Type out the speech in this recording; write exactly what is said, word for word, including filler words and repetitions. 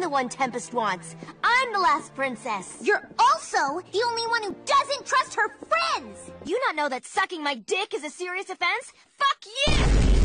the one Tempest wants. I'm the last princess. You're also the only one who doesn't trust her friends! You not know that sucking my dick is a serious offense? Fuck you!